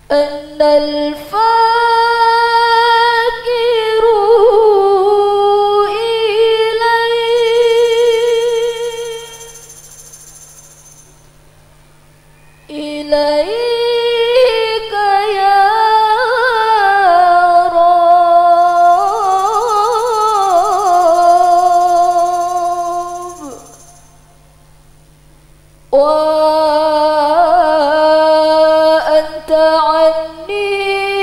أن الفاكر إليك يا رب، وأنت عني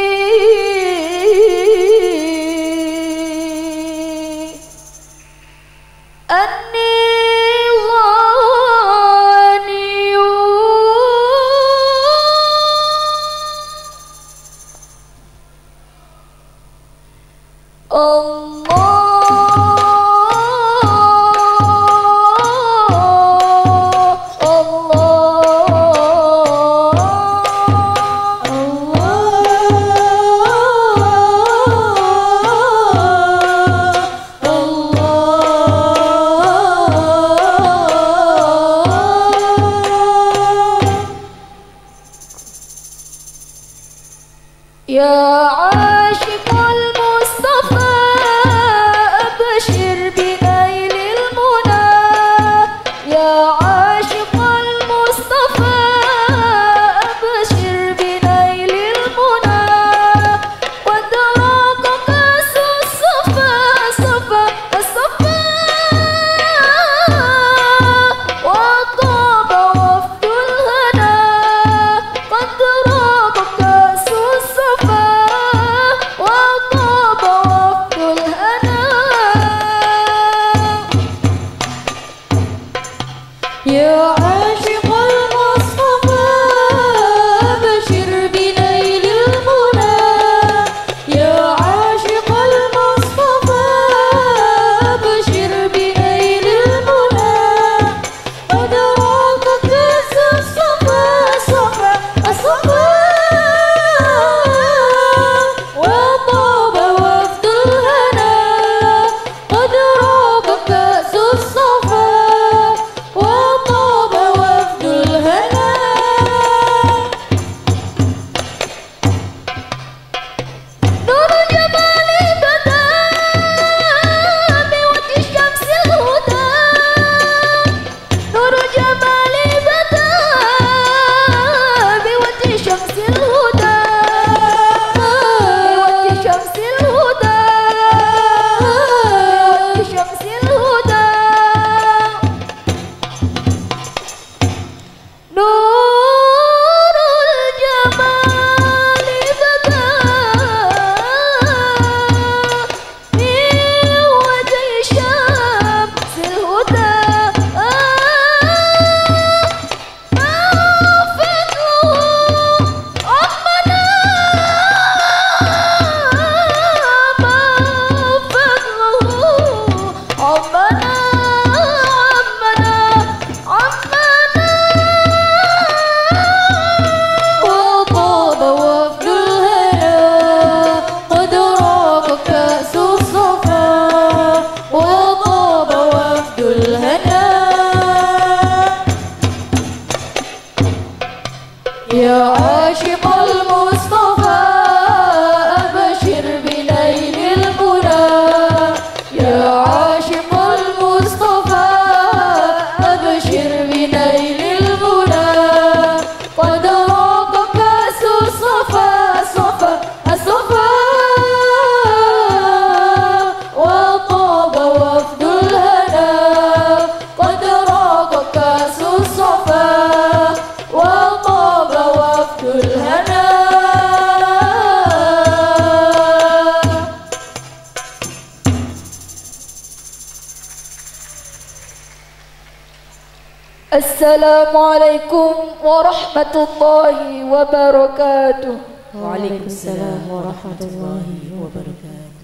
أني غني. يا عاشق المصطفى أبشر بنيل المنى، يا عاشق المصطفى أبشر بنيل المنى، ودراك كأس الصفا صفا الصفا، وطاب وفد الهنا، قد راك كأس الصفا وطاب وفد الهنا. يا عاشق المصطفى أبشر بنيل المنى، يا عاشق المصطفى أبشر بنيل المنى، قد راك كأس الصفا صفا الصفا، وطاب وفد الهنا، قد راك كأس الصفا وطاب وفد الهنا. نور جمالي بدا بوجه الشمس الهدى، نور جمالي بدا بوجه الشمس الهدى، بوجه الشمس الهدى، بوجه الشمس الهدى. نور الجمال بدا في وجه شمس الهدى، فضله عمنا، ما فضله عمنا عمنا عمنا، وطاب وفد الهنا، قد راك كأس الصفا وطاب وفد الهنا. يا عاشق المصطفى أبشر بنيل المنى، يا عاشق المصطفى أبشر بنيل المنى، قد راك كأس الصفا صفا الصفا، وطاب وفد الهنا، قد راك كأس الصفا وطاب وفد الهنا. السلام عليكم ورحمة الله وبركاته. وعليكم السلام ورحمة الله وبركاته.